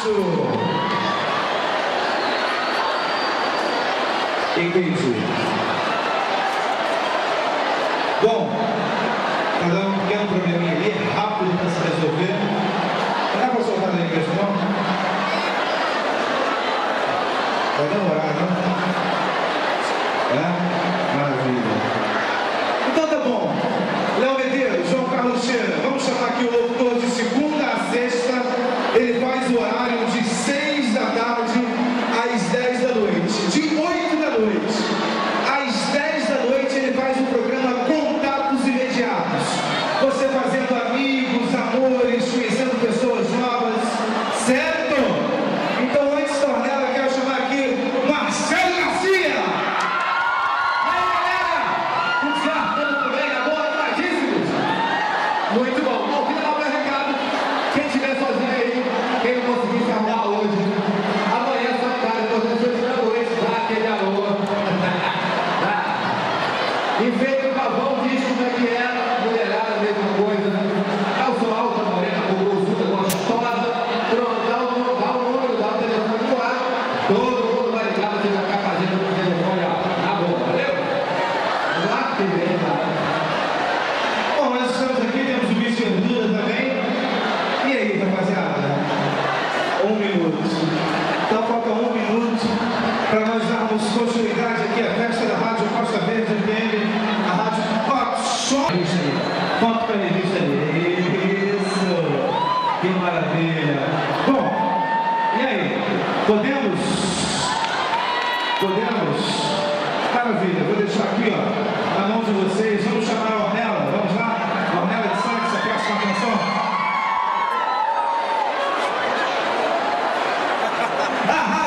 Entendi. Bom, está dando um pequeno probleminha ali, rápido para se resolver. Não dá para soltar a ligação, não? Vai demorar, não? É? Maravilha. Então tá bom. Léo Medeiros, João Carlos Cheira, vamos chamar aqui o locutor de segunda a sexta. Ele faz o horário de 6 da tarde às 10 da noite. De 8 da noite às 10 da noite ele faz o programa Contatos Imediatos. Você fazendo amigos, amores, conhecendo pessoas novas, certo? Então antes de tornar, eu quero chamar aqui Marcelo Garcia. E aí galera, tudo certo? Tudo bem? Na boa, tradições? Muito bom. Bom, queria dar o meu recado. Quem estiver sozinho aí, quem não conseguir se arrumar hoje, amanhã só tarde, eu estou esperando hoje, dá aquele alô. Enfeita o pavão, diz como é que é, mulherada, mesma coisa. Calça alta, morena, gorduda, gostosa. Pronto, dá o número, dá o telefone no ar. Todo mundo vai ligar, você vai ficar fazendo o telefone, ó. Tá bom, valeu? Lá que vem, tá? Bom, nós estamos aqui, temos o Bicho Verdura também. E aí, rapaziada? 1 minuto. Então falta 1 minuto para nós darmos continuidade aqui à festa da Rádio Costa Verde FM, a Rádio Pop Show. Foto para a revista ali. Isso! Que maravilha! Bom, e aí? Podemos? Podemos? Maravilha, vou deixar aqui, ó, na mão de vocês. Vamos chamar a Ornella, vamos lá? A Ornella de Santos, a próxima canção.